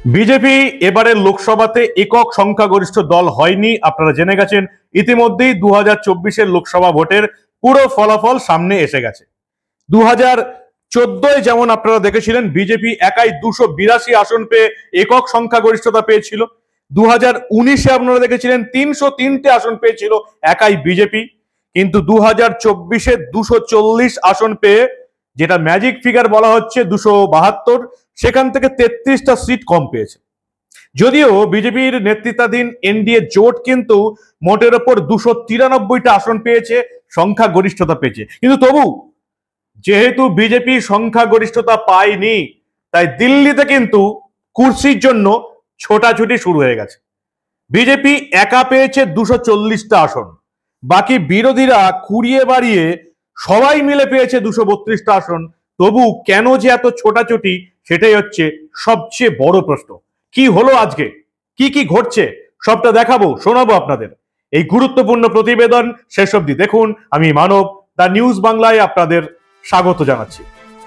BJP এবারের লোকসভাতে একক সংখ্যাগরিষ্ঠ দল হয়নি, আপনারা জেনে গেছেন। ইতিমধ্যেই 2024-এর লোকসভা ভোটের পুরো ফলাফল সামনে এসে গেছে। 2014-এ যেমন আপনারা দেখেছিলেন বিজেপি একাই 282 আসন পেয়ে একক সংখ্যাগরিষ্ঠতা পেয়েছিল। 2019-এ আপনারা দেখেছিলেন 303টে আসন পেয়েছিল একাই বিজেপি, কিন্তু 2024-এ 240 আসন পেয়ে, যেটা ম্যাজিক ফিগার বলা হচ্ছে 272, সেখান থেকে 33টা সিট কম পেয়েছে। যদিও বিজেপির নেতৃত্বাধীন এনডিএ জোট কিন্তু মোটের ওপর 293টা আসন পেয়েছে, সংখ্যা গরিষ্ঠতা পেয়েছে, কিন্তু তবু যেহেতু বিজেপি সংখ্যা গরিষ্ঠতা পায়নি, তাই দিল্লিতে কিন্তু কুর্সির জন্য ছোটাছুটি শুরু হয়ে গেছে। বিজেপি একা পেয়েছে 240টা আসন, বাকি বিরোধীরা কুড়িয়ে বাড়িয়ে সবাই মিলে পেয়েছে 232টা আসন। তবু কেন যে এত ছোটাছুটি, সেটাই হচ্ছে সবচেয়ে বড় প্রশ্ন। কি হলো আজকে, কি কি ঘটছে, সবটা দেখাবো, শোনাবো আপনাদের। এই গুরুত্বপূর্ণ প্রতিবেদন শেষ অবধি দেখুন। আমি মানব, দা নিউজ বাংলায় আপনাদের স্বাগত জানাচ্ছি।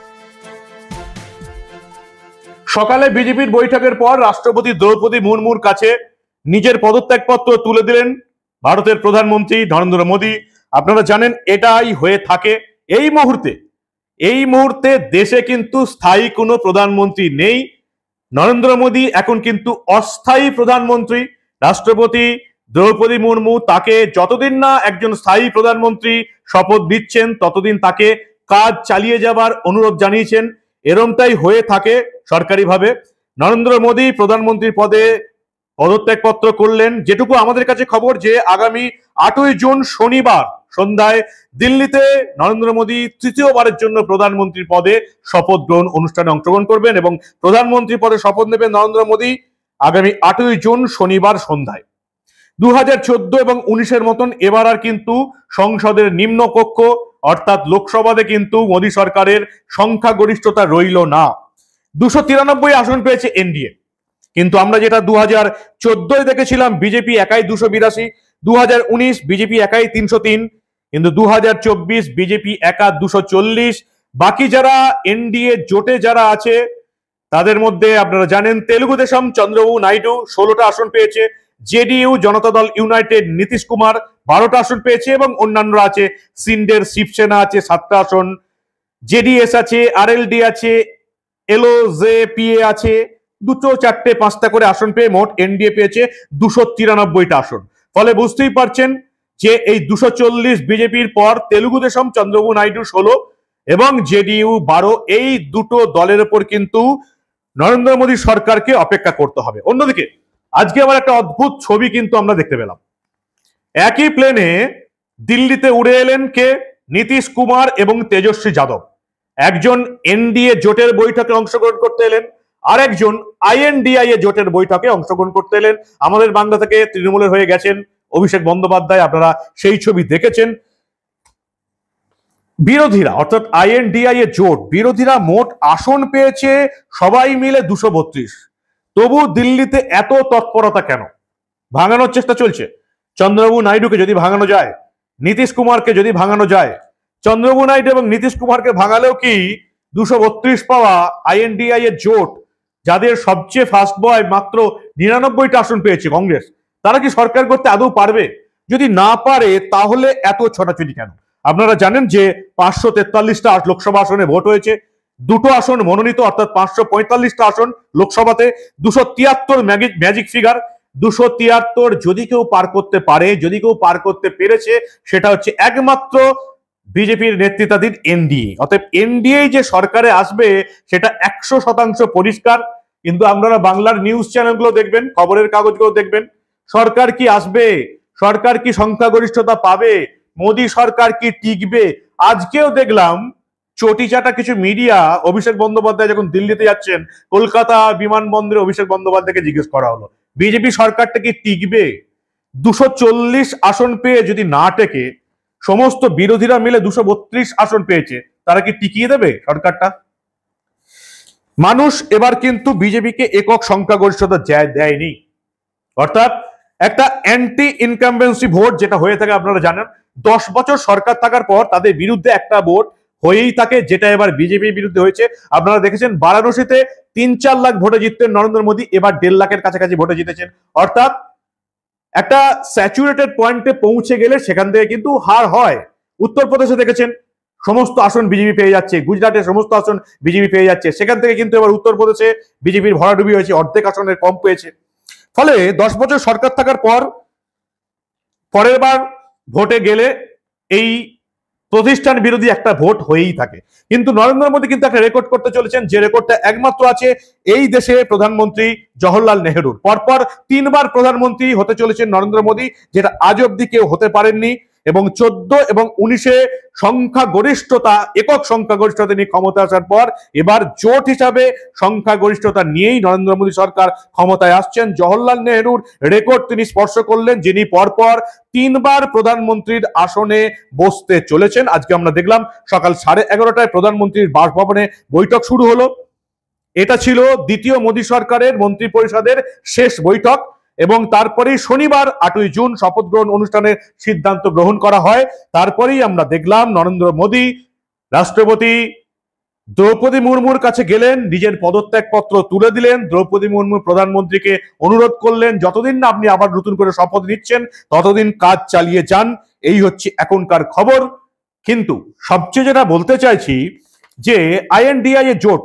সকালে বিজেপির বৈঠকের পর রাষ্ট্রপতি দ্রৌপদী মুর্মুর কাছে নিজের পদত্যাগপত্র তুলে দিলেন ভারতের প্রধানমন্ত্রী নরেন্দ্র মোদী। আপনারা জানেন এটাই হয়ে থাকে এই মুহূর্তে দেশে কিন্তু স্থায়ী কোনো প্রধানমন্ত্রী নেই। নরেন্দ্র মোদী এখন কিন্তু অস্থায়ী প্রধানমন্ত্রী। রাষ্ট্রপতি দ্রৌপদী মুর্মু তাকে যতদিন না একজন স্থায়ী প্রধানমন্ত্রী শপথ দিচ্ছেন, ততদিন তাকে কাজ চালিয়ে যাবার অনুরোধ জানিয়েছেন। এরমটাই হয়ে থাকে সরকারিভাবে। নরেন্দ্র মোদী প্রধানমন্ত্রী পদে পদত্যাগপত্র করলেন। যেটুকু আমাদের কাছে খবর, যে আগামী 8ই জুন শনিবার সন্ধ্যায় দিল্লিতে নরেন্দ্র মোদী তৃতীয়বারের জন্য প্রধানমন্ত্রী পদে শপথ গ্রহণ অনুষ্ঠানে অংশগ্রহণ করবেন এবং প্রধানমন্ত্রী পদে শপথ নেবেন নরেন্দ্র মোদী আগামী 8ই জুন শনিবার সন্ধ্যায়। 2014 এবং 19-এর মতন এবার আর কিন্তু সংসদের নিম্নকক্ষ অর্থাৎ লোকসভাতে কিন্তু মোদী সরকারের সংখ্যাগরিষ্ঠতা রইল না। 293 আসন পেয়েছে এনডিএ, কিন্তু আমরা যেটা 2014-এ দেখেছিলাম বিজেপি একাই 282, 2019 বিজেপি একাই 303, কিন্তু 2024 বিজেপি একা 240। বাকি যারা এনডিএ জোটে যারা আছে তাদের মধ্যে আপনারা জানেন তেলুগু দেশম চন্দ্রবাবু নাইডু 16টা আসন পেয়েছে, জেডিইউ জনতা দল ইউনাইটেড নীতিশ কুমার 12টা আসন পেয়েছে এবং অন্যান্যরা আছে। সিন্ডের শিবসেনা আছে 7টা আসন, জেডিএস আছে, আরএলডি আছে, এলওজেপিএ আছে, 2, 4, 5টা করে আসন পেয়ে মোট এনডিএ পেয়েছে 293টা আসন। ফলে বুঝতেই পারছেন যে এই 240 বিজেপির পর তেলুগু দেশম চন্দ্রবাবু নাইডু 16 এবং জেডিইউ 12, এই দুটো দলের উপর কিন্তু নরেন্দ্র মোদী সরকারকে অপেক্ষা করতে হবে। অন্যদিকে আজকে আবার একটা অদ্ভুত ছবি কিন্তু আমরা দেখতে পেলাম। একই প্লেনে দিল্লিতে উড়ে এলেন কে? নীতিশ কুমার এবং তেজস্বী যাদব। একজন এনডিএ জোটের বৈঠকে অংশগ্রহণ করতে এলেন, আর একজন আইএনডিআইএ জোটের বৈঠকে অংশগ্রহণ করতে এলেন। আমাদের বাংলা থেকে তৃণমূলের হয়ে গেছেন অভিষেক বন্দ্যোপাধ্যায়, আপনারা সেই ছবি দেখেছেন। বিরোধীরা অর্থাৎ আইএনডিআইএ জোট বিরোধীরা মোট আসন পেয়েছে সবাই মিলে 232। তবু দিল্লিতে এত তৎপরতা কেন? ভাঙানোর চেষ্টা চলছে। চন্দ্রবাবু নাইডুকে যদি ভাঙানো যায়, নীতিশ কুমারকে যদি ভাঙানো যায়, চন্দ্রবাবু নাইডু এবং নীতিশ কুমারকে ভাঙালেও কি 232 পাওয়া আইএনডিআইএ জোট, যাদের সবচেয়ে ফার্স্ট বয় মাত্র 99টা আসন পেয়েছে কংগ্রেস, তারা কি সরকার করতে আদৌ পারবে? যদি না পারে তাহলে এত ছোটাছুটি কেন? আপনারা জানেন যে 543টা লোকসভা আসনে ভোট হয়েছে, 2টো আসন মনোনীত অর্থাৎ 545টা আসন লোকসভাতে, 273 ম্যাজিক ফিগার। 273 যদি কেউ পার করতে পারে, যদি কেউ পার করতে পেরেছে, সেটা হচ্ছে একমাত্র বিজেপির নেতৃত্বাধীন এনডিএ। অতএব এনডিএ যে সরকারে আসবে সেটা 100% পরিষ্কার। কিন্তু আপনারা বাংলার নিউজ চ্যানেলগুলো দেখবেন, খবরের কাগজগুলো দেখবেন, সরকার কি আসবে, সরকার কি সংখ্যাগরিষ্ঠতা পাবে, মোদী সরকার কি টিকবে? আজকেও দেখলাম চটিচাটা কিছু মিডিয়া অভিষেক বন্দ্যোপাধ্যায় যখন দিল্লিতে যাচ্ছেন, কলকাতা বিমানবন্দরে অভিষেক বন্দ্যোপাধ্যায়কে জিজ্ঞেস করা হলো বিজেপি সরকারটা কি টিকবে? 240 আসন পেয়ে যদি না টেকে, সমস্ত বিরোধীরা মিলে 232 আসন পেয়েছে, তারা কি টিকিয়ে দেবে সরকারটা? মানুষ এবার কিন্তু বিজেপিকে একক সংখ্যাগরিষ্ঠতা দেয়নি, অর্থাৎ একটা অ্যান্টি ইনকামবেন্সি ভোট যেটা হয়ে থাকে আপনারা জানেন। 10 বছর সরকার থাকার পর তাদের বিরুদ্ধে একটা ভোট হয়েই থাকে, যেটা এবার বিজেপির বিরুদ্ধে হয়েছে। আপনারা দেখেছেন বারাণসীতে 3-4 লাখ ভোটে জিততেন নরেন্দ্র মোদী, এবার 1.5 লাখের কাছাকাছি ভোটে জিতেছেন। অর্থাৎ একটা স্যাচুরেটেড পয়েন্টে পৌঁছে গেলে সেখান থেকে কিন্তু হার হয়। উত্তরপ্রদেশে দেখেছেন সমস্ত আসন বিজেপি পেয়ে যাচ্ছে, গুজরাটের সমস্ত আসন বিজেপি পেয়ে যাচ্ছে, সেখান থেকে কিন্তু এবার উত্তরপ্রদেশে বিজেপির ভরাডুবি হয়েছে, অর্ধেক আসনের কম পেয়েছে। ফলে 10 বছর সরকার থাকার পর পরের বার ভোটে গেলে এই প্রতিষ্ঠান বিরোধী একটা ভোট হয়েই থাকে। কিন্তু নরেন্দ্র মোদী কিন্তু একটা রেকর্ড করতে চলেছেন, যে রেকর্ডটা একমাত্র আছে এই দেশে প্রধানমন্ত্রী জওহরলাল নেহরুর। পরপর 3 বার প্রধানমন্ত্রী হতে চলেছেন নরেন্দ্র মোদী, যেটা আজ অব্দি কেউ হতে পারেননি। এবং 14 এবং 19-এ সংখ্যাগরিষ্ঠতা, একক সংখ্যাগরিষ্ঠতা নিয়ে ক্ষমতা আসার পর এবার জোট হিসাবে সংখ্যাগরিষ্ঠতা নিয়েই নরেন্দ্র মোদী সরকার ক্ষমতায় আসছেন। জওহরলাল নেহরুর রেকর্ড তিনি স্পর্শ করলেন, যিনি পরপর 3 বার প্রধানমন্ত্রীর আসনে বসতে চলেছেন। আজকে আমরা দেখলাম সকাল 11:30টায় প্রধানমন্ত্রীর বাসভবনে বৈঠক শুরু হলো। এটা ছিল দ্বিতীয় মোদী সরকারের মন্ত্রী পরিষদের শেষ বৈঠক, এবং তারপরেই শনিবার 8ই জুন শপথ গ্রহণ অনুষ্ঠানের সিদ্ধান্ত গ্রহণ করা হয়। তারপরেই আমরা দেখলাম নরেন্দ্র মোদী রাষ্ট্রপতি দ্রৌপদী মুর্মুর কাছে গেলেন, নিজের পদত্যাগপত্র তুলে দিলেন। দ্রৌপদী মুর্মু প্রধানমন্ত্রীকে অনুরোধ করলেন, যতদিন না আপনি আবার নতুন করে শপথ নিচ্ছেন ততদিন কাজ চালিয়ে যান। এই হচ্ছে এখনকার খবর। কিন্তু সবচেয়ে যেটা বলতে চাইছি, যে আইএনডিআই এর জোট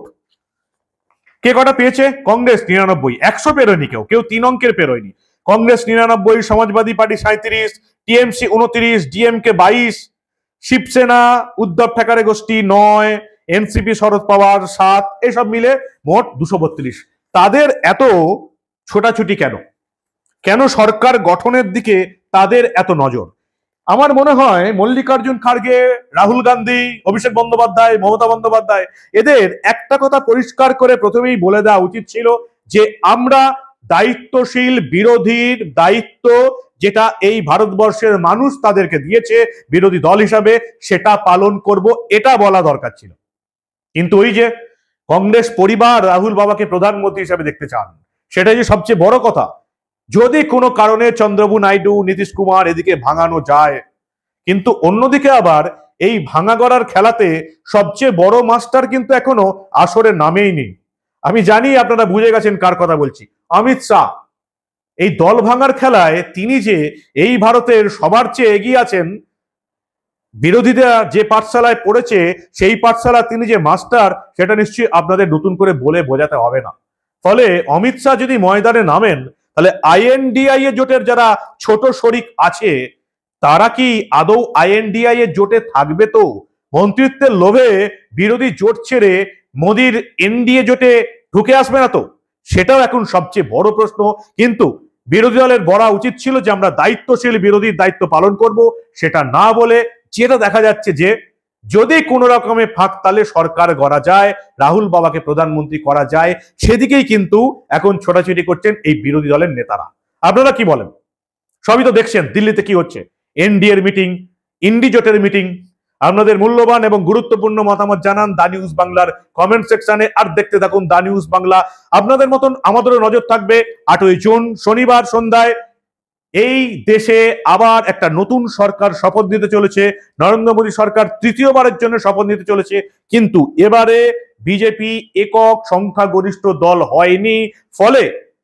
কে কটা পেয়েছে? কংগ্রেস 99, 100 পেরোয়নি, কেউ 3 অঙ্কের পেরোয়নি। Congress 99, Samajwadi party 37, TMC 29, DMK 22, Shivsena Uddhav Thackeray গোষ্ঠী 9, এনসিপি শরদ পাওয়ার 7, এসব মিলে মোট 232। তাদের এত ছোটাছুটি কেন? কেন সরকার গঠনের দিকে তাদের এত নজর? আমার মনে হয় মল্লিকার্জুন খাড়গে, রাহুল গান্ধী, অভিষেক বন্দ্যোপাধ্যায়, মমতা বন্দ্যোপাধ্যায়, এদের একটা কথা পরিষ্কার করে প্রথমেই বলে দেওয়া উচিত ছিল, যে আমরা দায়িত্বশীল বিরোধীর দায়িত্ব যেটা এই ভারতবর্ষের মানুষ তাদেরকে দিয়েছে বিরোধী দল হিসাবে, সেটা পালন করব, এটা বলা দরকার ছিল। কিন্তু ওই যে কংগ্রেস পরিবার রাহুল বাবাকে প্রধানমন্ত্রী হিসাবে দেখতে চান, সেটাই যে সবচেয়ে বড় কথা। যদি কোনো কারণে চন্দ্রবাবু নাইডু, নীতিশ কুমার এদিকে ভাঙানো যায়, কিন্তু অন্যদিকে আবার এই ভাঙা গড়ার খেলাতে সবচেয়ে বড় মাস্টার কিন্তু এখনো আসরে নামেই নেই। আমি জানি আপনারা বুঝে গেছেন কার কথা বলছি, অমিত শাহ। এই দল ভাঙার খেলায় তিনি যে এই ভারতের সবার চেয়ে এগিয়ে আছেন, বিরোধীরা যে পাঠশালায় পড়েছে সেই পাঠশালা তিনি যে মাস্টার, সেটা নিশ্চয়ই আপনাদের নতুন করে বলে বোঝাতে হবে না। ফলে অমিত শাহ যদি ময়দানে নামেন, তাহলে আইএনডিআই এর জোটের যারা ছোট শরিক আছে তারা কি আদৌ আইএনডিআই এর জোটে থাকবে? তো মন্ত্রিত্বের লোভে বিরোধী জোট ছেড়ে মোদির এনডিএ জোটে ঢুকে আসবে না তো? সেটাও এখন সবচেয়ে বড় প্রশ্ন। কিন্তু বিরোধী দলের বলা উচিত ছিল যে আমরা দায়িত্বশীল বিরোধীর দায়িত্ব পালন করব, সেটা না বলে যেটা দেখা যাচ্ছে যে যদি কোনো রকমের ফাঁক তালে সরকার গড়া যায়, রাহুল বাবাকে প্রধানমন্ত্রী করা যায়, সেদিকেই কিন্তু এখন ছোটাছুটি করছেন এই বিরোধী দলের নেতারা। আপনারা কি বলেন? সবই তো দেখছেন দিল্লিতে কি হচ্ছে, এনডিএর মিটিং, ইন্ডি জোটের মিটিং। আপনাদের মূল্যবান এবং গুরুত্বপূর্ণ মতামত জানান দা নিউজ বাংলার কমেন্ট সেকশনে, আর দেখতে থাকুন দা নিউজ বাংলা। আপনাদের মতন আমাদেরও নজর থাকবে 8ই জুন শনিবার সন্ধ্যায় এই দেশে আবার একটা নতুন সরকার শপথ নিতে চলেছে। নরেন্দ্র মোদী সরকার তৃতীয়বারের জন্য শপথ নিতে চলেছে, কিন্তু এবারে বিজেপি একক সংখ্যাগরিষ্ঠ দল হয়নি। ফলে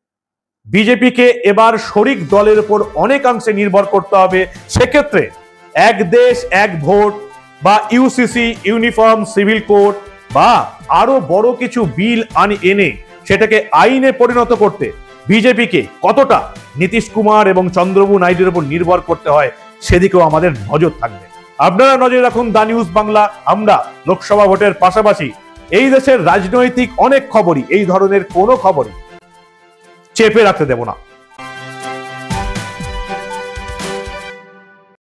বিজেপিকে এবার শরিক দলের উপর অনেকাংশে নির্ভর করতে হবে। সেক্ষেত্রে এক দেশ এক ভোট বা ইউসিসি, ইউনিফর্ম সিভিল কোড বা আরো বড় কিছু বিল এনে সেটাকে আইনে পরিণত করতে বিজেপিকে কতটা নীতিশ কুমার এবং চন্দ্রবাবু নাইডুর উপর নির্ভর করতে হয়, সেদিকেও আমাদের নজর থাকবে। আপনারা নজর রাখুন দা নিউজ বাংলা। আমরা লোকসভা ভোটের পাশাপাশি এই দেশের রাজনৈতিক অনেক খবরই, এই ধরনের কোনো খবরই চেপে রাখতে দেব না।